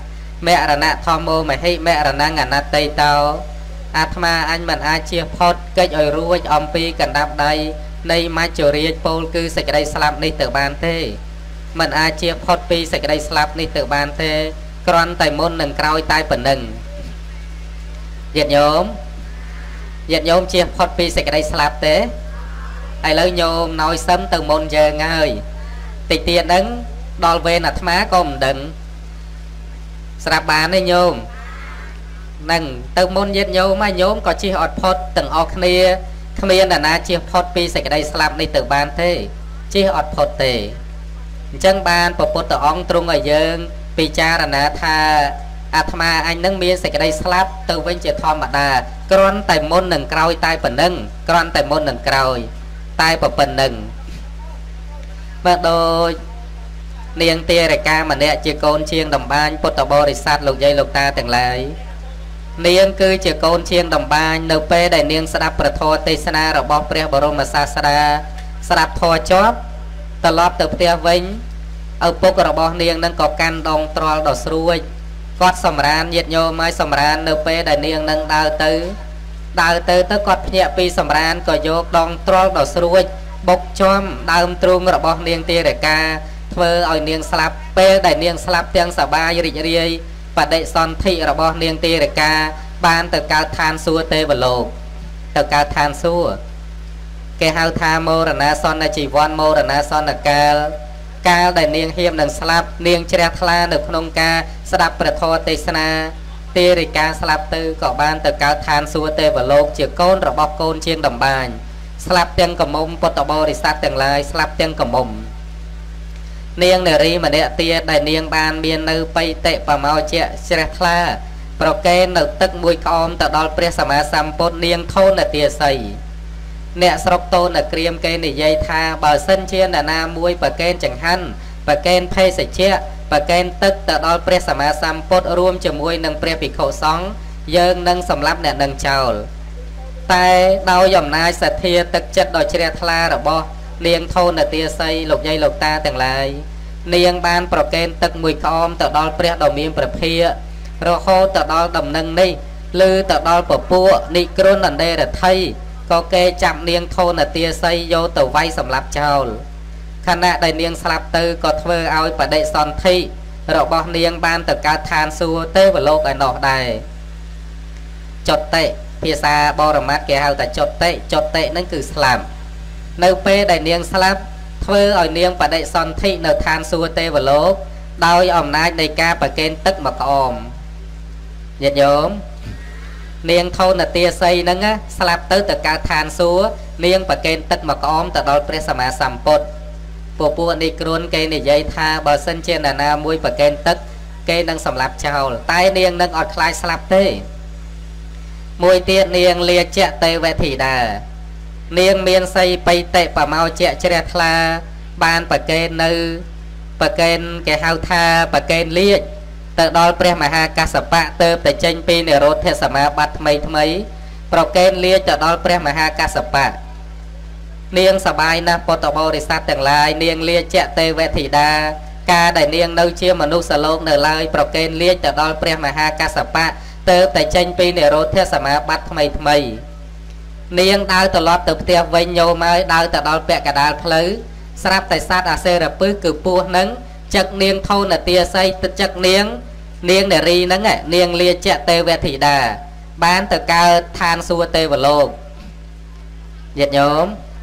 3មរណៈធម្មោមហិមរណងអនត្តតោអាត្មាអញមិនអាចជាផុតកិច្ចឲ្យរួចអំពីកណ្ដាប់ដៃនៃមច្ចុរាជពោលគឺសេចក្តីស្លាប់នេះទៅបានទេមិនអាចជាផុតពីសេចក្តីស្លាប់នេះទៅបានទេគ្រាន់តែមុននឹងក្រោយតែប៉ុណ្្នឹងញាតិញោមជាផុតពីសេចក្តីស្លាប់ទេឥឡូវញោមណយសឹមទៅមុនយើងហើយតិចទៀតហ្នឹងដល់វេនអាត្មាក៏មិនដឹងស្រាប់បានទេញោមនឹងទៅមុនញាតិញោមហើយញោមក៏ជិះអត់ផុតទាំងអស់គ្នាគ្មានអ្នកណាជិះផុតពីសេចក្តីស្លាប់នេះទៅបានទេជិះអត់ផុតទេអញ្ចឹងបានព្រះពុទ្ធអង្គទ្រង់ឲ្យយើងពិចារណាថាអាត្មាអញនឹងមានសេចក្តីស្លាប់ទៅវិញជាធម្មតាគ្រាន់តែមុននឹងក្រោយតែប៉ុណ្្នឹងគ្រាន់តែមុននឹងក្រោយតែប៉ុណ្្នឹងបើដូចនាងទេរកាម្នាក់ជាកូនជាងដំបានពុទ្ធបរិស័ទលោកយាយលោកតាទាំងឡាយនាងគឺជាកូនជាងដំបាននៅពេលដែលនាងស្ដាប់ព្រះធម៌ទេសនារបស់ព្រះបរមសាស្តាស្ដាប់ធម៌ចប់ត្រឡប់ទៅផ្ទះវិញឪពុករបស់នាងនឹងក៏កាន់ដងត្រល់ដល់ស្រួយគាត់សម្រានញាតិញោមឲ្យសម្រាននៅពេលដែលនាងនឹងដើរទៅគាត់ភ្ញាក់ពីសម្រានក៏យកដងត្រល់ដល់ស្រួយបុកចំដើមទ្រូងរបស់នាងទេរកាធ្វើឲ្យនាងស្លាប់ពេលដែលនាងស្លាប់ទាំងសបាយរីករាយបដិសន្ធិរបស់នាងទេរកាបានទៅកើតឋានសួគ៌ទេវលោកទៅកើតឋានសួគ៌គេហៅថាមរណាសន្នជីវ័នមរណាសន្នកាលដែលនាងហៀមនឹងស្លាប់នាងជ្រះថ្លានៅក្នុងការស្ដាប់ព្រះធម៌ទេសនាទេរិកាស្លាប់ទៅក៏បានទៅកើតឋានសួគ៌ទេវលោកជាកូនរបស់កូនជាងដំបានស្លាប់ទាំងកមុំពុទ្ធបរិស័ទទាំងឡាយស្លាប់ទាំងកមុំនាងនារីម្នាក់ទៀតដែលនាងបានមាននៅបៃតិបមោជៈជ្រះថ្លាប្រកេននៅទឹកមួយក្អមទៅដល់ព្រះសម្មាសម្ពុទ្ធនាងធនទាសីអ្នកស្រុកតូនក្រៀមគេនិយាយថាបើសិនជាអ្នកណាមួយប្រកេនចង្ហាន់ប្រកេនភេសជ្ជៈប្រកេនទឹកទៅដល់ព្រះសម្មាសម្ពុទ្ធរួមជាមួយនឹងព្រះភិក្ខុសង្ឃយើងនឹងសម្លាប់អ្នកនឹងចោលតែដោយអំណាចសទ្ធាទឹកចិត្តដ៏ជ្រះថ្លារបស់នាងធនទាសីលោកយាយលោកតាទាំងឡាយនាងបានប្រកេនទឹកមួយក្អមទៅដល់ព្រះដ៏មានព្រះភិក្ខរហូតទៅដល់ដំណឹងនេះឬទៅដល់ពពួកនិក្រុនអន្តេរថៃក៏គេចាប់នាងធនទាសីយកទៅវាយសម្លាប់ចោលខណៈដែលនាងស្លាប់ទៅក៏ធ្វើឲ្យបដិសន្ធិរបស់នាងបានទៅកើតឋានសួគ៌ទេវលោកឯណោះដែរចុតិភាសាបរមត្ថគេហៅថាចុតិហ្នឹងគឺស្លាប់នៅពេលដែលនាងស្លាប់ធ្វើឲ្យនាងបដិសន្ធិនៅឋានសួគ៌ទេវលោកដោយអំណាចនៃការប្រគេនទឹកមកក្អមញាតិញោមនាងធនទាសីហ្នឹងស្លាប់ទៅកើតឋានសួគ៌នាងប្រគេនទឹកមកក្អមទៅដល់ព្រះសម្មាសម្ពុទ្ធពួកនេះគ្រួនគេនិយាយថាបើសិនជាអ្នកណាមួយប្រគេនទឹកគេនឹងសម្លាប់ចោលតែនាងនឹងអត់ខ្លាចស្លាប់ទេមួយទៀតនាងលាជៈទេវធីតានាងមានសីបៃតិបមោជៈជ្រះថ្លាបានប្រកេននៅប្រកេនគេហៅថាប្រកេនលាជទៅដល់ព្រះមហាកស្សបៈទៅតែចេញពីនិរោធសមាបត្តិថ្មីប្រកេនលាជទៅដល់ព្រះមហាកស្សបៈនាងសបាយណាស់ពុទ្ធបរិស័ទទាំងឡាយនាងលាជៈទេវធីតាការដែលនាងនៅជាមនុស្សលោកនៅឡើយប្រកេនលាជទៅដល់ព្រះមហាកស្សបៈទៅតែចេញពីនិរោធសមាបត្តិថ្មីនាងដើរត្រឡប់ទៅផ្ទះវិញញោមហើយដើរទៅដល់ពាក់កណ្ដាលផ្លូវស្រាប់តែសត្វអាសេរពឹសគឺពស់នឹងចឹកនាងធនទាសីទឹកចឹកនាងនារីហ្នឹងនាងលាជៈទេវធីតាបានទៅកើតឋានសួគ៌ទេវលោកញាតិញោម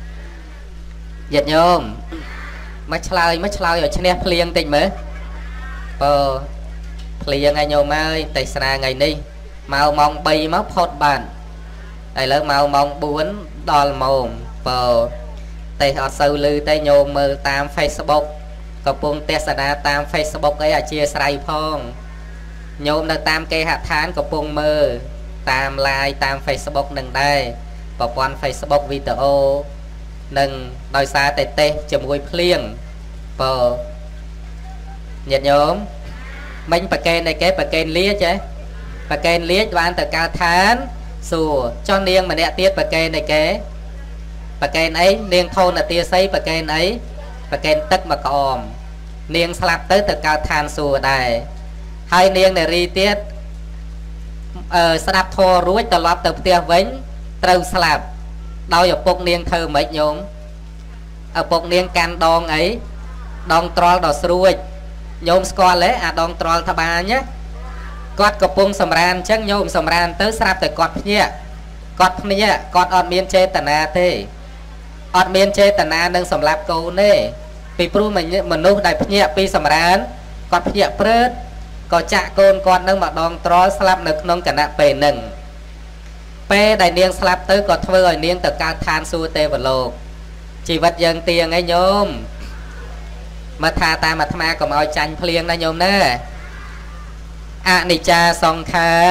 មកឆ្លើយឲ្យឈ្នះភ្លៀងតិចមើលបើភ្លៀងឲ្យញោមហើយតែស្រាថ្ងៃនេះមកម៉ោង3មកផុតបានឥឡូវមកម៉ោង 4 ដល់ម៉ោងបើតែអត់សូវលឺទេញោមមើលតាម Facebook កំពុងទេសនាតាម Facebook អីអធិស្ឋានផងញោមនៅតាមគេហដ្ឋានកំពុងមើលតាម Live តាម Facebook នឹងដែរប្រព័ន្ធ Facebook វីដេអូនឹងដោយសារតែទេសជាមួយភ្លៀងបើញាតិញោមមិញប្រកេនឯគេប្រកេនលាចេះប្រកេនលាបានទៅកើតឋានសួរចុះនាងម្នាក់ទៀតប្រកេនឯគេប្រកេនអីនាងធនទាស័យប្រកេនអីប្រកេនទឹកមកក្អមនាងស្លាប់ទៅកើតឋានសួគ៌ដែរហើយនាងនារីទៀតស្ដាប់ធម៌រួចត្រឡប់ទៅផ្ទះវិញត្រូវស្លាប់ដោយឪពុកនាងធ្វើម៉េចញោមឪពុកនាងកាន់ដងអីដងត្រល់ដល់ស្រួចញោមស្គាល់ទេអាដងត្រល់ត្បាញណាគាត់កំពុងសម្រានអញ្ចឹងញោមសម្រានទៅស្រាប់តែគាត់ភ្ញាក់គាត់អត់មានចេតនាទេអត់មានចេតនានឹងសម្លាប់កូនទេពីព្រោះមនុស្សដែលភ្ញាក់ពីសម្រានគាត់ភ្ញាក់ព្រឺតក៏ចាក់កូនគាត់នឹងមកដងត្រល់ស្លាប់នៅក្នុងគណៈពេលហ្នឹងពេលដែលនាងស្លាប់ទៅក៏ធ្វើឲ្យនាងទៅកើតឋានសួគ៌ទេវលោកជីវិតយើងទៀងឯងញោមមកថាតាមអាត្មាកុំឲ្យចាញ់ភ្លៀងណាញោមណាអនិច្ចាសង្ខារ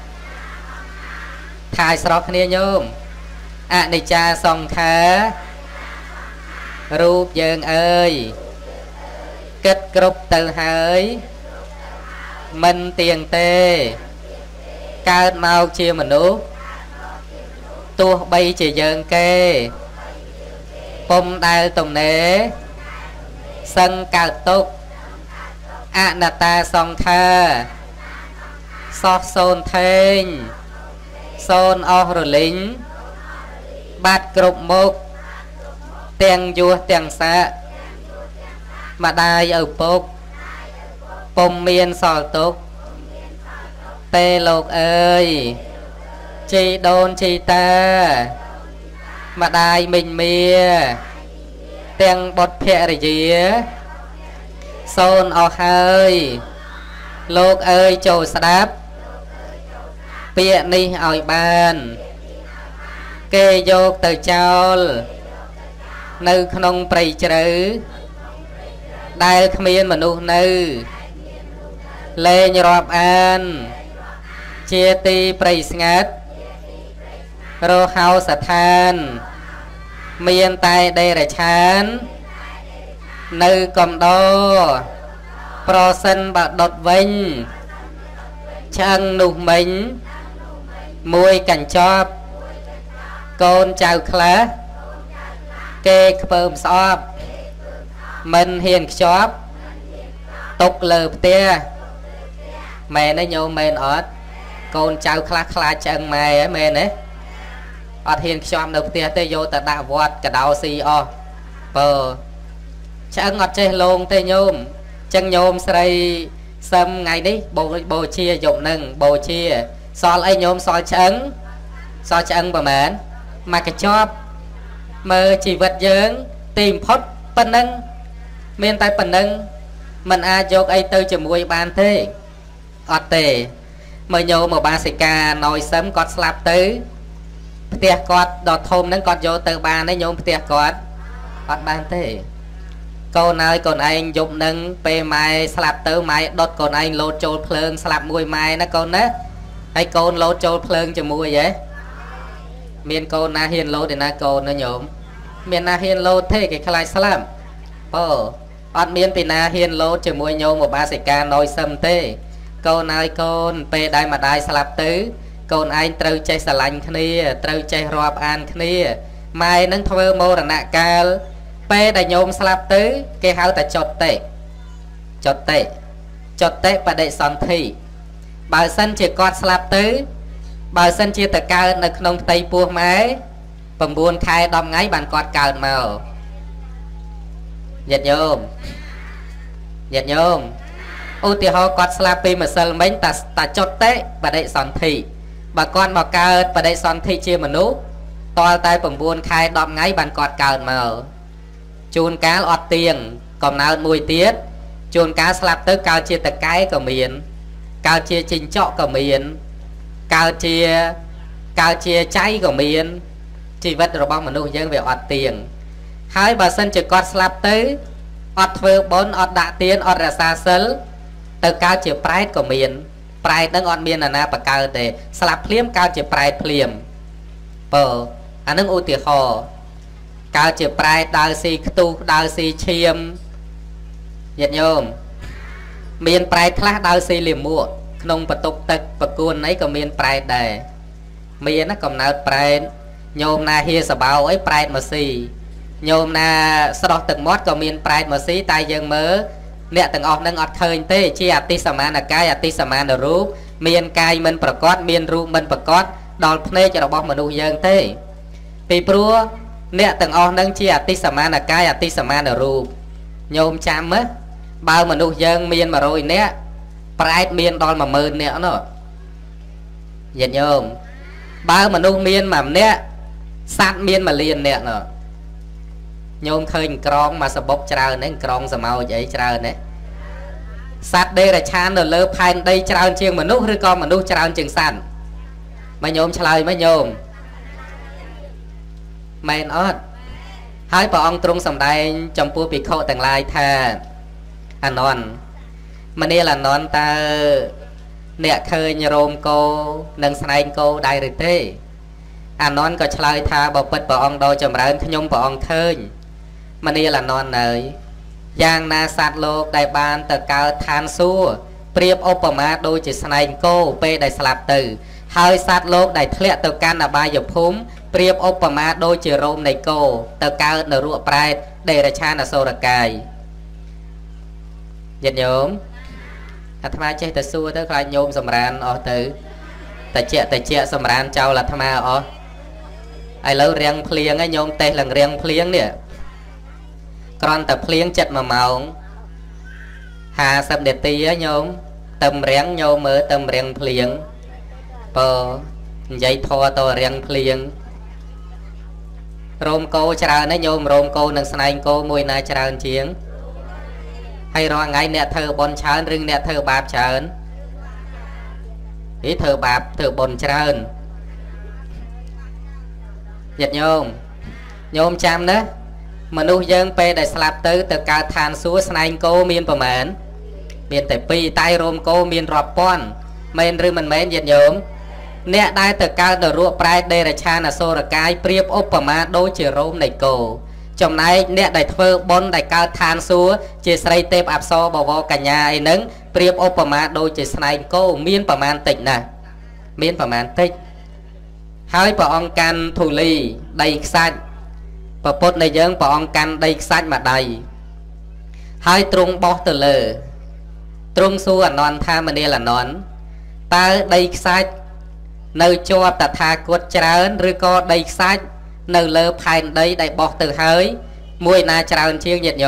ថាយស្រស់គ្នាញោមអនិច្ចាសង្ខាររូបយើងអើយគិតគ្រប់ទៅហើយមិនទៀងទេកើតមកជាមនុស្សទោះបីជាយើងគេពុំដែលទំនេរសឹងកើតទុកអនត្តាសង្ខារសោះសូនថេងសូនអស់រលីងបាត់គ្រប់មុខទាំងយោះទាំងសាម្ដាយឪពុកពុំមានសល់ទុកទេលោកអើយជីដូនជីតាម្ដាយមិញមាទាំងបុត្រភរិយាសូនអស់ហើយលោកអើយចូលស្ដាប់ពាក្យនេះឲ្យបានគេយកទៅចោលនៅក្នុងព្រៃជ្រៅដែលគ្មានមនុស្សនៅលែងរាប់អានជាទីព្រៃស្ងាត់រហោស្ថានមានតែដេរឆាននៅកំដរប្រសិនបើដុតវិញឆ្អឹងនោះមិញមួយកញ្ចប់កូនចៅខ្លះគេខ្ពើមស្អប់មិនហ៊ានខ្ជាប់ទុកលើផ្ទះមែនទេញោមមែនអត់កូនចៅខ្លះខ្លាចឆ្អឹងម៉ែហ៎មែនទេអត់ហ៊ានខ្ជាប់នៅផ្ទះទេយកទៅដាក់វត្តកដោស៊ីអស់បើឆ្អឹងអត់ចេះលងទេញោមចឹងញោមស្រីសឹមថ្ងៃនេះបូជាយកនឹងបូជាសល់អីញោមសល់ឆ្អឹងប្រហែលមកកញ្ចប់មើលជីវិតយើងទីបំផុតប៉ុណ្ណឹងមានតែប៉ុណ្ណឹងមិនអាចយកអីទៅជាមួយបានទេអត់ទេមើលញោមមកបាសិកាណយសឹមគាត់ស្លាប់ទៅផ្ទះគាត់ដល់ធំហ្នឹងគាត់យកទៅបានទេញោមផ្ទះគាត់អត់បានទេកូនហើយកូនឯងយប់នឹងពេលម៉ែស្លាប់ទៅម៉ែដុតកូនឯងលោតចូលភ្លើងស្លាប់មួយម៉ែណាកូនណាហើយកូនលោតចូលភ្លើងជាមួយហ៎មានកូនណាហ៊ានលោតទេណាកូនណាញោមមានណាហ៊ានលោតទេគេខ្លាចស្លាប់អូអត់មានពីណាហ៊ានលោតជាមួយញោមឧបាសិកាណយសឹមទេកូនហើយកូនពេលដែលម្ដាយស្លាប់ទៅកូនឯងត្រូវចេះស្រឡាញ់គ្នាត្រូវចេះរាប់អានគ្នាម៉ែនឹងធ្វើមរណកាលពេលដែលញោមស្លាប់ទៅគេហៅតែចុតតិបដិសន្ធិបើសិនជាគាត់ស្លាប់ទៅបើសិនជាទៅកើតនៅក្នុងផ្ទៃពោះម៉ែ9ខែ10ថ្ងៃបានគាត់កើតមកញាតិញោមឧទាហរណ៍គាត់ស្លាប់ពីម្សិលមិញតាចុតតិបដិសន្ធិបើគាត់មកកើតបដិសន្ធិជាមនុស្សតលតែ9ខែ10ថ្ងៃបានគាត់កើតមកជួនកាលអត់ទៀងកំណើតមួយទៀតជួនកាលស្លាប់ទៅកើតជាតកែក៏មានកើតជាជីងចក់ក៏មានកើតជា cao chia cháy của miền chỉ vật rồi bao mà nuôi dân về ọt tiền hai bà sân chỉ con slap tới ọt vơ bốn ọt đạ tiền ọt ra xa sớl từ cao chia pride của miền pride đang ọt miền là na bà cao để slap phliếm cao chia pride phliếm bờ anh nâng ưu tiệt hồ cao chia pride đào si tu đào si chiêm nhiệt nhôm miền pride class đào si liềm mua nông bật tục tật bật cuốn ấy có miền pride đây miền nó còn nào pride nhôm na hia sờ bao ấy pride mà si nhôm na sau đó từng mót có miền pride mà si tay dân mớ nè từng ọt nâng ọt khơi tê chi ati sama là cái ati sama là rú miền cai mình bật cót miền rú mình bật cót đòn phê cho bom mà nuôi dân tê vì prua nè từng ọt nâng chi ati sama là cái ati sama là rú nhôm chăm á bao mà nuôi dân miền mà rồi nè pride miền đòn mà mơn nè nó vậy nhôm bao mà nuôi miền mà nè sát miền mà liền nè nó nhôm khơi còng mà sập bốc trào nè còng sờ màu vậy trào nè sát đây là chan rồi lơ phai đây trào chiêng mà nút rồi con mà nút trào chiêng sàn mày nhôm chơi mấy nhôm mày nói hai bà ông trung sầm đây trong pua bị khâu tầng lai tha anh non mà nè là non ta nè khơi nhà rôm cô nâng sài cô đại rồi thế anh non có chơi tha bảo bật bà ông đôi chầm ra nhôm bà ông khơi mà nè là non nơi giang na sát lô đại ban tờ cao than xua priệp opama đôi chỉ sài cô p đại slap từ hơi sát lô đại thẹn tờ can là ba giờ phúng priệp opama đôi chỉ rôm này cô tờ cao nở ruộng pride để là cha là sô là cài nhận nhóm tham gia chơi tờ xua tới khai nhôm sầm ran ở từ tài chẹ sầm ran châu là tham gia ở ai lâu riêng phlieng ấy nhôm tê là riêng phlieng nè còn tập phlieng chật mà màu hà sầm đẹp tí á nhôm tầm riêng nhôm mới tầm riêng phlieng bờ dây thò to riêng phlieng rôm cô chào nó nhôm rôm cô nâng sài cô mùi na chào chiếng hay rồi ngày nè thơ bồn chán rừng nè thơ bạp chán ý thơ bạp thơ bồn chán nhật nhôm chăm đó mà nuôi dân pe đại slap tới từ cao than xuống sài cô miền bờ mền miền tây pi tay rôm cô miền rọp pon miền rư mình mến nhật nhôm nè đai từ cao từ ruộng pride đây là cha là sô là cái priệp opama đôi chỉ rôm này cô trong này nè đại thơ bon đại cao than xua chỉ xây tép áp so bảo vô cả nhà ấy nứng priệp opama đôi chỉ sài cô miền bờ man tịnh nè miền bờ man tịnh hai bà ông can thủ ly đầy xanh bà bốt này dân bà ông can đầy xanh mà đầy hai trung bó từ lờ trung xua non tha mà nè là non ta đầy xanh nơi cho ta tha cốt trơn rồi có đầy xanh nơi lơ phai đây đại bọt từ hơi mùi na trào chiên nhiệt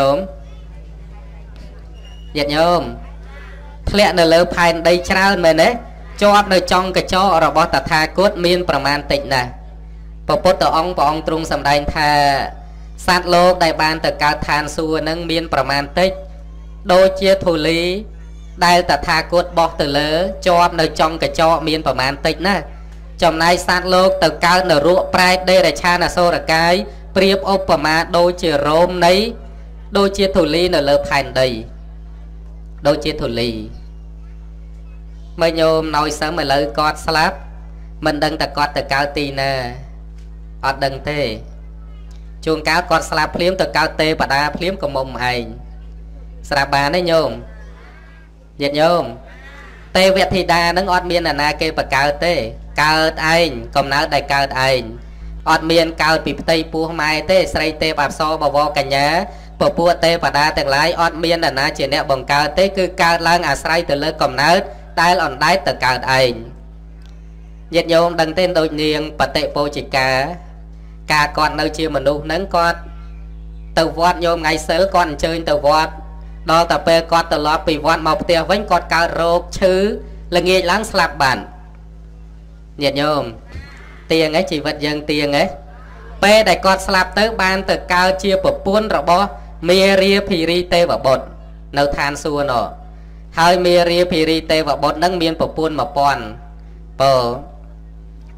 nhôm lẹ nơi lơ phai đây trào mày đấy cho nơi trong cái cho rồi bọt tha cốt miên praman tịnh nè bà bốt tổ ông trung sầm đành tha sát lô đại ban từ cao than xua nâng miên praman tịnh đôi chia thủ lý đại tha cốt bọt từ lơ cho nơi trong cái cho miên praman tịnh nè trong này sát lô từ cao nở ruộng pride đây là cha là sô là cái priệp opama đôi chỉ rôm đấy đôi chia thủ ly nở lơ thành đầy đôi chia thủ ly mới nhôm nói sớm mà lời cọt slap mình đừng ta cọt từ cao tì nè ọt đừng tê chuông cáo cọt slap phím từ cao tê và đa phím của mông hành slap bà đấy nhôm nhiệt nhôm tê việt thì đa nâng ọt miên là na kê và cao tê cao anh còn nói đại cao anh ọt miên cao bị tây pua mai tê xây tê bạp so bảo vô cả nhà bộ pua tê và đa từng lái ọt miên là na chỉ nè bằng cao tê cứ cao lang à xây từ lớn còn nói đai lòn đai từ cao anh nhiệt nhôm đăng tên đôi niềng và tệ po chỉ cả con nơi chia mà nụ nắng con từ vót nhôm ngày sớm con chơi từ vót đó tập pe con từ lót bị vót mọc tia vẫn con cao rô chứ là nghe láng slap bản nhiệt nhôm tiền ấy chỉ vật dân tiền ấy pe đại con slap tới ban từ cao chia bột buôn rồi bo mê ria phi tê và bột nấu than xua nọ hai mê ria phi tê và bột nâng miên bột buôn mà pon bờ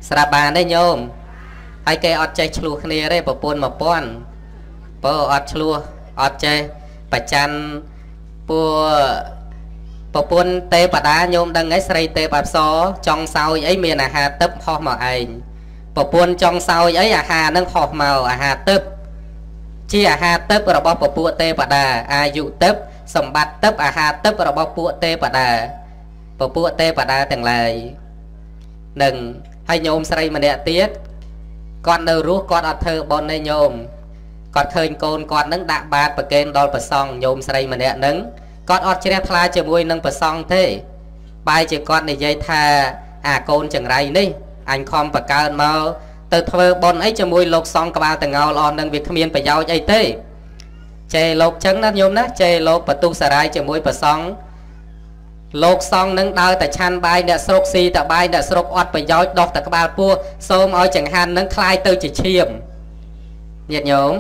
ស្រាប់បានទេញោមហើយគេអត់ចេះឆ្លោះគ្នាទេប្រពន្ធ1000បើអត់ឆ្លោះអត់ចេះប្រច័នពួកប្រពន្ធទេបតាញោមដឹងហើយស្រីទេបអប្សរចង់សោយអីមានអាហារទឹកហោះមកឯងប្រពន្ធចង់សោយអីអាហារនឹងហោះមកអាហារទឹកជាអាហារទឹករបស់ពពួកទេបតាអាយុទឹកសម្បត្តិទឹកអាហារទឹករបស់ពួកទេបតាពពួកទេបតាទាំងឡាយនឹងហើយញោមស្រីម្នាក់ទៀតគាត់នៅរស់គាត់អត់ធ្វើបុណ្យទេញោមគាត់ឃើញកូនគាត់នឹងដាក់បាតប្រគេនដល់ព្រះសង្ឃញោមស្រីម្នាក់នឹងគាត់អត់ជ្រះថ្លាជាមួយនឹងព្រះសង្ឃទេបែរជាគាត់និយាយថាអាកូនចង្រៃនេះអញខំបកើនមកទៅធ្វើបុណ្យអីជាមួយលោកសង្ឃក្បាលតងោលអស់នឹងវាគ្មានប្រយោជន៍អីទេចេលោកចឹងណាញោមណាចេលោកបទុសរាយជាមួយព្រះសង្ឃលោកសង្ឃនឹងដើរតែឆាន់បាយអ្នកស្រុកស៊ីតែបាយអ្នកស្រុកអត់ប្រយោជន៍ដោះតែក្បាលពោះសូមឲ្យចង្ហាន់នឹងคล้ายទៅជាឈាមញាតិញោម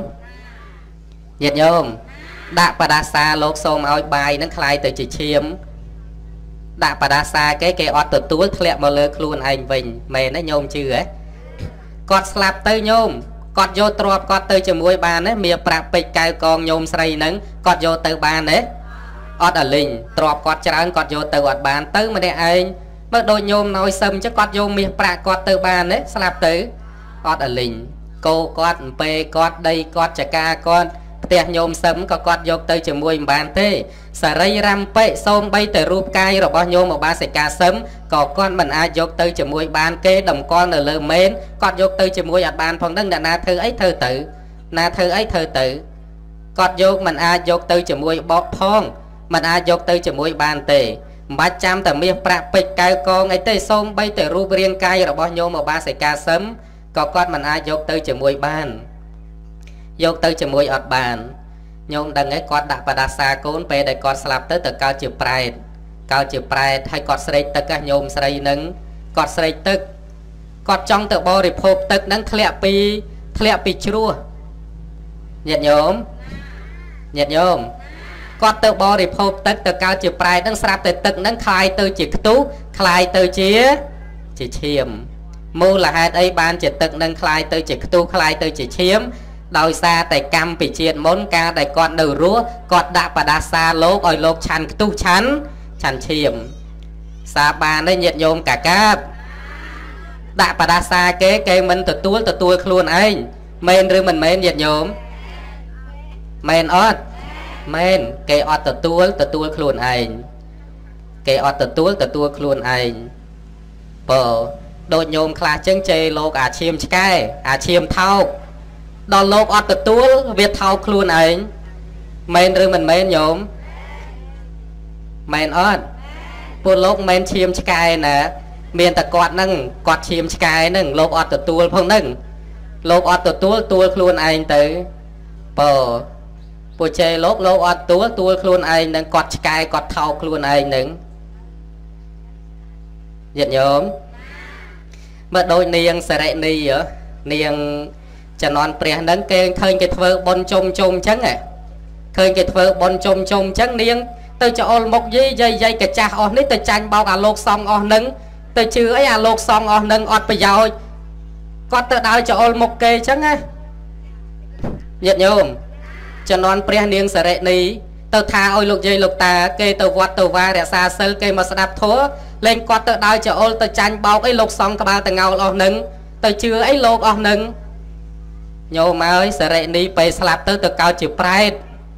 ដាក់បដាសាលោកសូមឲ្យបាយនឹងคล้ายទៅជាឈាមដាក់បដាសាគេអត់ទទួលធ្លាក់មកលើខ្លួនឯងវិញមែនទេញោមជឿហ៎គាត់ស្លាប់ទៅញោមគាត់យកទ្រព្យគាត់ទៅជាមួយបានទេមានប្រាក់ពេជ្រកែវកងញោមស្រីនឹងគាត់យកទៅបានទេអត់អលិញទ្រព្យគាត់ច្រើនគាត់យកទៅអត់បានទៅម្នាក់ឯងមើលដូចញោមណយសឹមចឹងគាត់យកមាសប្រាក់គាត់ទៅបានទេស្លាប់ទៅអត់អលិញគោគាត់អំពេគាត់ដីគាត់ចកាគាត់ផ្ទះញោមសឹមក៏គាត់យកទៅជាមួយមិនបានទេសរីរំពេសូមបីតែរូបកាយរបស់ញោមឧបាសិកាសឹមក៏គាត់មិនអាចយកទៅជាមួយបានគេតម្កល់នៅលើមេនគាត់យកទៅជាមួយអត់បានផងហ្នឹងអ្នកណាធ្វើអីធ្វើទៅណាធ្វើអីធ្វើទៅគាត់យកមិនអាចយកទៅជាមួយបកផងមិនអាចយកទៅជាមួយបានទេមិនបាច់ចាំតែមាសប្រាក់ពេជ្រកែវកងអីទេសូមបីតែរូបរាងកាយរបស់ញោមឧបាសិកាសឹមក៏គាត់មិនអាចយកទៅជាមួយបានយកទៅជាមួយអត់បានញោមដឹងហើយគាត់ដាក់បដាសាកូនពេលដែលគាត់ស្លាប់ទៅកើតជាប្រែតហើយគាត់ស្រេកទឹកញោមស្រីនឹងគាត់ស្រេកទឹកគាត់ចង់ទៅបរិភោគទឹកនឹងធ្លាក់ពីជ្រោះញាតិញោមគាត់ទៅបរិភោគទឹកទៅកើតជាប្រែតនឹងស្រាប់តែទឹកនឹងคล้ายទៅជាខ្ទុះคล้ายទៅជាឈាមមូលហេតុអីបានជាទឹកនឹងคล้ายទៅជាខ្ទុះคล้ายទៅជាឈាមដោយសារតែកម្មពីជាតិមុនការដែលគាត់នៅរស់គាត់ដាក់បដាសាលោកឲ្យលោកឆាន់ខ្ទុះឆាន់ឈាមសាបានទេញាតិញោមកាកាបដាក់បដាសាគេមិនទទួលខ្លួនឯងមែនឬមិនមែនញាតិញោមមែនអត់មែនគេអត់ទទួលខ្លួនឯងគេអត់ទទួលខ្លួនឯងបើដូចញោមខ្លះចឹងជេរលោកអាឈាមឆ្កែអាឈាមថោកដល់លោកអត់ទទួលវាថោកខ្លួនឯងមែនឬមិនមែនញោមមែនអត់ពួកលោកមិនឈាមឆ្កែណាមានតែគាត់ហ្នឹងគាត់ឈាមឆ្កែហ្នឹងលោកអត់ទទួលផងហ្នឹងលោកអត់ទទួលខ្លួនឯងទៅបើពួកជេរលោកអត់ទទួលខ្លួនឯងហ្នឹងគាត់ឆ្កែគាត់ថោកខ្លួនឯងហ្នឹងញាតិញោមមើលដូចនាងសរិនីនាងជំនាន់ព្រះហ្នឹងគេឃើញគេធ្វើបុណ្យជុំអញ្ចឹងឃើញគេធ្វើបុណ្យជុំអញ្ចឹងនាងទៅចោលមុខយាយកចាស់អស់នេះទៅចាញ់បោកអាលោកសង្ឃអស់ហ្នឹងទៅជឿអីអាលោកសង្ឃអស់ហ្នឹងអត់ប្រយោជន៍គាត់ទៅដើរចោលមុខគេអញ្ចឹងណាញាតិញោមជំនាន់ព្រះនាងសរិនីទៅថាឲ្យលោកយាយលោកតាគេទៅវត្តទៅវារក្សាសិលគេមកស្ដាប់ធម៌លេងគាត់ទៅដើរចោលទៅចាញ់បោកអីលោកសង្ឃក្បាលតងោលអស់ហ្នឹងទៅជឿអីលោកអស់ហ្នឹងញោមអើយសរិនីពេលស្លាប់ទៅកើតជាប្រែត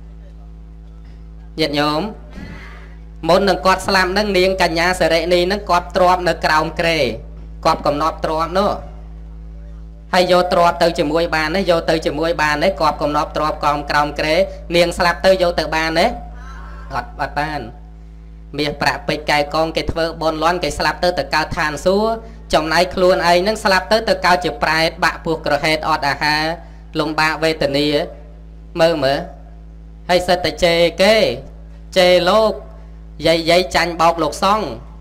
ញាតិញោមមុននឹងគាត់ស្លាប់ហ្នឹងនាងកញ្ញាសរិនីហ្នឹងគាត់ទ្រាំនៅក្រោមគ្រែគាត់កំណត់ទ្រាំនោះហើយយកទ្រាំទៅជាមួយបានទេយកទៅជាមួយបានទេគាត់កំណត់ទ្រាំក្រោមគ្រែនាងស្លាប់ទៅយកទៅបានទេអត់បានមាសប្រាក់ពេជ្រកែវកងគេធ្វើបនលន់គេស្លាប់ទៅកើតឋានសួគ៌ចំណែកខ្លួនឯងហ្នឹងស្លាប់ទៅកើតជាប្រែតបាក់ពោះក្រហេតអត់អាហារលំបាកវេទនាមើលហើយសិតតែជេរគេជេរលោកយាយចាញ់បោកលោកសង្ឃ